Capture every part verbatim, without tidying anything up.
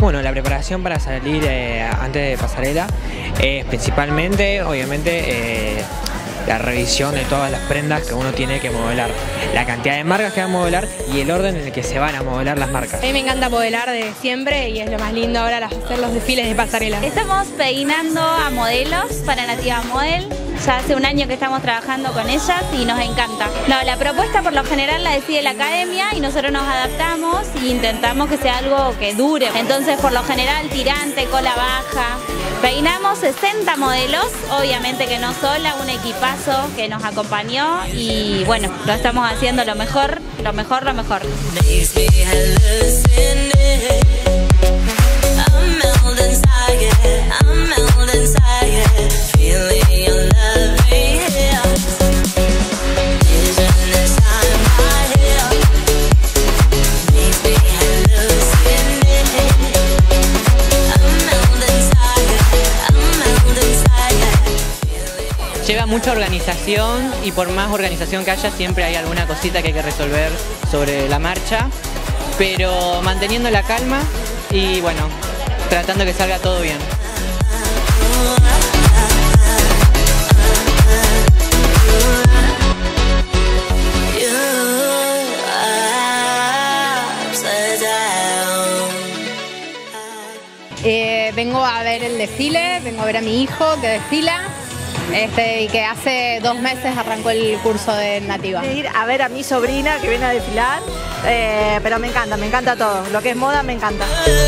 Bueno, la preparación para salir eh, antes de pasarela es principalmente, obviamente, eh, la revisión de todas las prendas que uno tiene que modelar, la cantidad de marcas que va a modelar y el orden en el que se van a modelar las marcas. A mí me encanta modelar desde siempre y es lo más lindo ahora hacer los desfiles de pasarela. Estamos peinando a modelos para Nativa Model. Ya hace un año que estamos trabajando con ellas y nos encanta. No, la propuesta por lo general la decide la academia y nosotros nos adaptamos e intentamos que sea algo que dure. Entonces, por lo general, tirante, cola baja. Peinamos sesenta modelos, obviamente que no sola, un equipazo que nos acompañó y bueno, lo estamos haciendo lo mejor, lo mejor, lo mejor. Lleva mucha organización y por más organización que haya siempre hay alguna cosita que hay que resolver sobre la marcha, pero manteniendo la calma y bueno, tratando que salga todo bien. Eh, vengo a ver el desfile, vengo a ver a mi hijo que desfila. Este, y que hace dos meses arrancó el curso de Nativa. Ir a ver a mi sobrina que viene a desfilar, eh, pero me encanta, me encanta todo. Lo que es moda me encanta.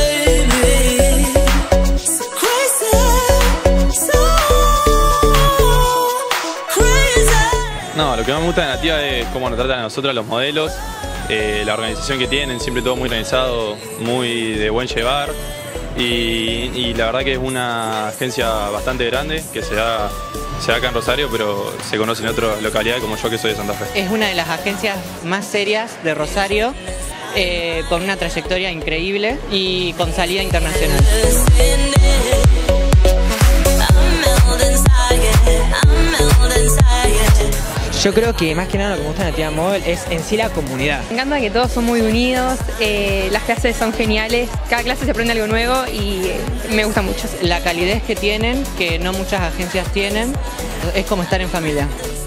No, lo que más me gusta de Nativa es cómo nos tratan a nosotros los modelos, eh, la organización que tienen, siempre todo muy organizado, muy de buen llevar. Y, y la verdad que es una agencia bastante grande que se da, se da acá en Rosario, pero se conoce en otras localidades como yo que soy de Santa Fe. Es una de las agencias más serias de Rosario, eh, con una trayectoria increíble y con salida internacional. Yo creo que más que nada lo que me gusta de Nativa Model es en sí la comunidad. Me encanta que todos son muy unidos, eh, las clases son geniales, cada clase se aprende algo nuevo y eh, me gusta mucho. La calidez que tienen, que no muchas agencias tienen, es como estar en familia.